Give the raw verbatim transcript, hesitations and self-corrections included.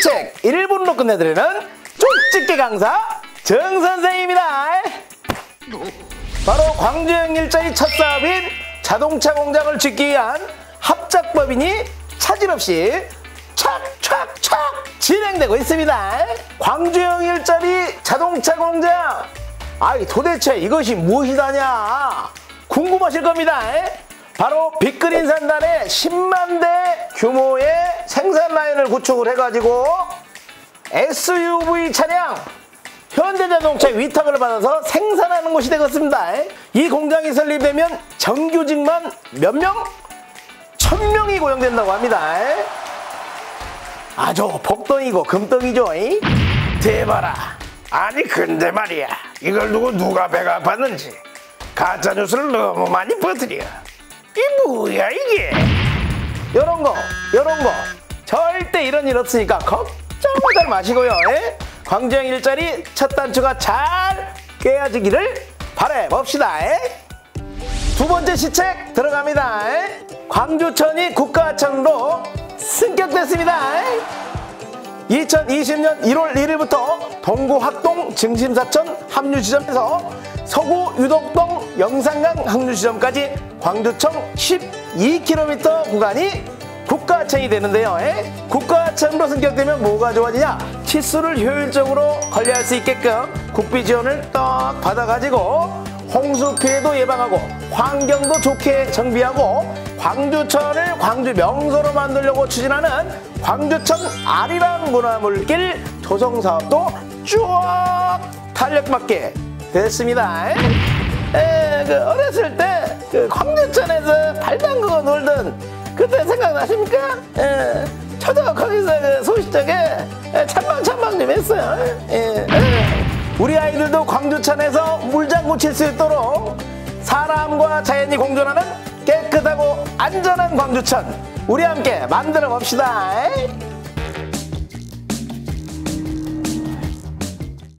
시책 일 분으로 끝내드리는 쪽집게 강사 정선생입니다. 바로 광주형 일자리 첫 사업인 자동차 공장을 짓기 위한 합작법이니 차질 없이 착착착 진행되고 있습니다. 광주형 일자리 자동차 공장, 아이 도대체 이것이 무엇이다냐 궁금하실 겁니다. 바로 빅그린 산단에 십만 대 규모의 생산 라인을 구축을 해가지고 에스유브이 차량 현대자동차 위탁을 받아서 생산하는 곳이 되겠습니다. 이 공장이 설립되면 정규직만 몇 명? 천 명이 고용된다고 합니다. 아주 복덩이고 금덩이죠. 대봐라. 아니 근데 말이야, 이걸 두고 누가 배가 아팠는지 가짜뉴스를 너무 많이 퍼뜨려. 이 뭐야 이게? 요런 거 요런 거 절대 이런 일 없으니까 걱정들 마시고요. 에? 광주형 일자리 첫 단추가 잘 꿰어지기를 바라봅시다. 두 번째 시책 들어갑니다. 에? 광주천이 국가하천으로 승격됐습니다. 이천이십 년 일월 일일부터 동구 학동 증심사천 합류지점에서 서구 유덕동 영산강 합류지점까지 광주청 십이 킬로미터 구간이 국가하천이 되는데요. 국가하천으로 승격되면 뭐가 좋아지냐? 치수를 효율적으로 관리할 수 있게끔 국비 지원을 딱 받아가지고 홍수 피해도 예방하고 환경도 좋게 정비하고 광주천을 광주 명소로 만들려고 추진하는 광주천 아리랑 문화물길 조성사업도 쭉 탄력받게 됐습니다. 에, 그 어렸을 때 그 광주천에서 발 담그고 놀던 그때 생각나십니까? 에, 저도 거기서 그 소시적에 찬방찬방 좀 했어요. 에, 에. 우리 아이들도 광주천에서 물장구 칠 수 있도록 사람과 자연이 공존하는 깨끗하고 안전한 광주천 우리 함께 만들어 봅시다.